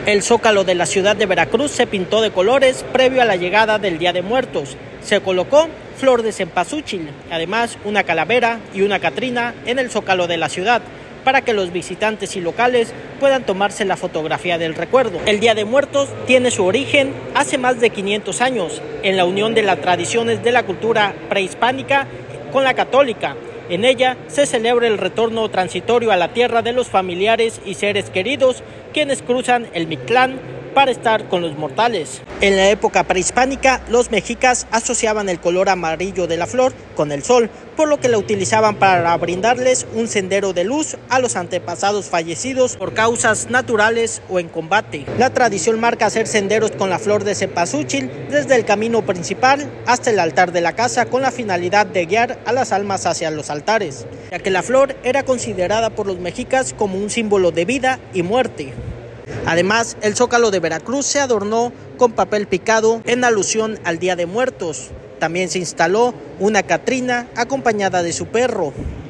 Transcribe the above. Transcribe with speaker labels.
Speaker 1: El zócalo de la ciudad de Veracruz se pintó de colores previo a la llegada del Día de Muertos. Se colocó flor de cempasúchil, además una calavera y una catrina en el zócalo de la ciudad, para que los visitantes y locales puedan tomarse la fotografía del recuerdo. El Día de Muertos tiene su origen hace más de 500 años, en la unión de las tradiciones de la cultura prehispánica con la católica. En ella se celebra el retorno transitorio a la tierra de los familiares y seres queridos, quienes cruzan el Mictlán para estar con los mortales. En la época prehispánica, los mexicas asociaban el color amarillo de la flor con el sol, por lo que la utilizaban para brindarles un sendero de luz a los antepasados fallecidos por causas naturales o en combate. La tradición marca hacer senderos con la flor de cempasúchil desde el camino principal hasta el altar de la casa, con la finalidad de guiar a las almas hacia los altares, ya que la flor era considerada por los mexicas como un símbolo de vida y muerte. Además, el zócalo de Veracruz se adornó con papel picado en alusión al Día de Muertos. También se instaló una catrina acompañada de su perro.